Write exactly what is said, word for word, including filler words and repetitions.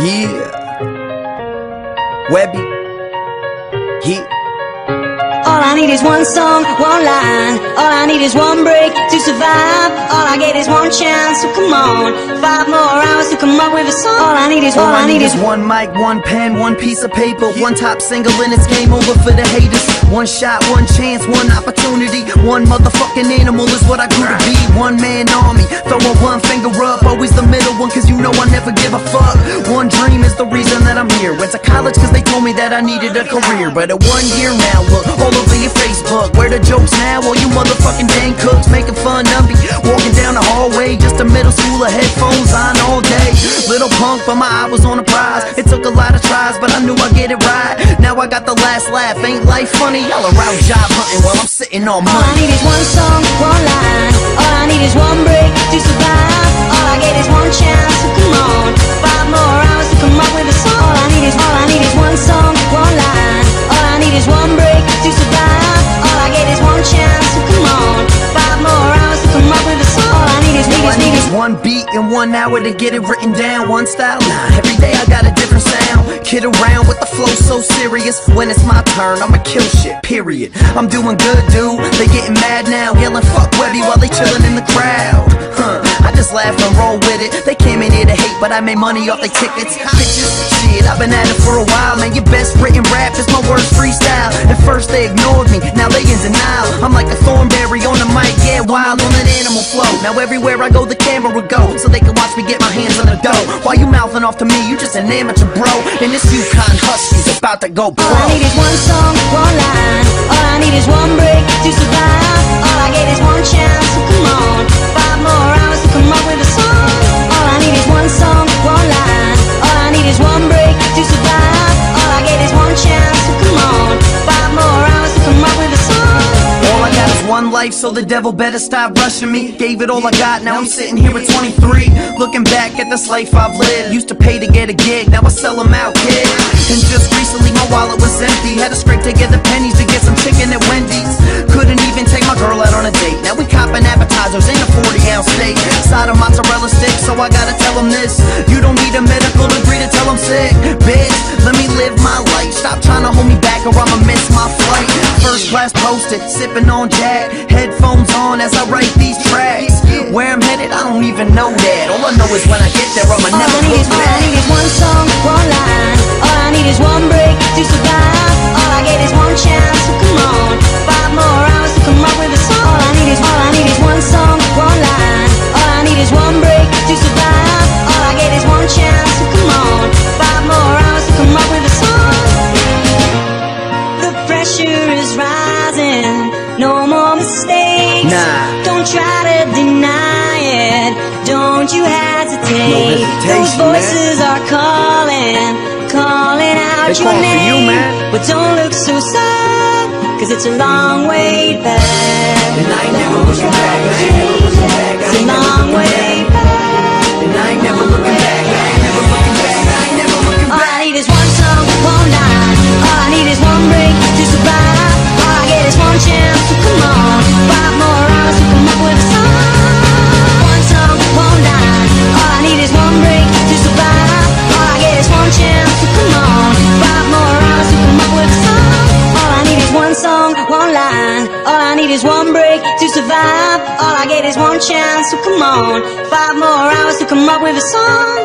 Yeah. Webby. Yeah. All I need is one song, one line. All I need is one break to survive. All I get is one chance, so come on. Five more hours to come up with a song. All I need is All all I need is one mic, one pen, one piece of paper, one top single, and it's game over for the haters. One shot, one chance, one opportunity. One motherfucking animal is what I grew to be. One man army, throwing one finger up. Always the middle one, cause you know I never give a fuck. One dream is the reason that I'm here. Went to college cause they told me that I needed a career. But at one year now, look, all over your Facebook. Where the jokes now? All you motherfucking dang cooks making fun of me. Walking down the hallway, just a middle schooler, headphones on all day. Little punk, but my eye was on the prize. It took a lot of tries, but I knew I'd get it right. Now I got the last laugh. Ain't life funny? Y'all are out job hunting while I'm sitting on money. All I need is one song, one line. All I need is one break to survive. All I get is one chance, so come on. Five more hours to come up with a song. All I need is, all I need is one song, one line. All I need is one break to survive. All I get is one chance, so come on. Five more hours to come up with a song. All I need is, need All I is, need need is is one beat and one hour to get it written down. One style, nah, every day I got a different sound. Kid around with the flow so serious. When it's my turn, I'ma kill shit, period. I'm doing good, dude. They getting mad now, yelling fuck Webby while they chillin' in the crowd. Huh, I just laugh and roll with it. They came in here to hate, but I made money off their tickets. Bitches, shit, I've been at it for a while, man. Your best written rap is my worst freestyle. At first they ignored me, now they in denial. I'm like a thornberry on the mic, yeah, wild on an animal flow. Now everywhere I go, the camera would go, so they can watch me get my hands on the dough. While you mouthing off to me, you just an amateur bro. And this Yukon Husky's about to go pro. All I need is one song, one line. All I need is one break to survive. All I get is one chance, so come on. Five more hours to come up with a song. All I need is one song, one line. All I need is one break to survive. All I get is one chance, so come on. Five more hours to come up with a song. All I got is one life, so the devil better stop rushing me. Gave it all I got, now I'm sitting here at twenty-three. Looking back at this life I've lived. Used to pay to get a gig, now I sell them out, kid. And just recently my wallet was empty. Had to scrape together pennies to get some chicken at Wendy's. Couldn't even take my girl out on a date. Now we copping appetizers in a forty ounce steak. Side of mozzarella stick, so I gotta tell them this. You don't need a medical degree to tell I'm sick. Bitch, let me live my life. Stop trying to hold me back or I'ma miss my flight. First class posted, sipping on Jack. Headphones on as I write these tracks. Where I'm headed, I don't even know that. All I know is when I get there, I'ma All never I need look is, all I back. need is one song, one line. All I need is one break to survive. All I get is one chance, so come on. Five more hours to come up with a song. All I need is, all I need is one song, one line. All I need is one break to survive. All I get is one chance, so come on. Five more hours to come up with a song. The pressure is rising, no more mistakes. Nah. Don't try to deny it, don't you hesitate. No hesitation, Those voices man. are calling, calling out They your calling for name. you, man. But don't look so sad, cause it's a long way back. And I ain't never looking back. I ain't never looking back. I It's a ain't never long looking way back. back. And I ain't never looking back. I ain't never looking back. I ain't never looking All back. I need is one song, one line. All I need is one break to survive. All I get is one chance, so come on. Five more hours to come up with a song. One song, one line. All I need is one break to survive. All I get is one chance, so come on. Five more hours to come up with a song. All I need is one song, one line. All I need is one break to survive. All I get is one chance, so come on. Five more hours to come up with a song.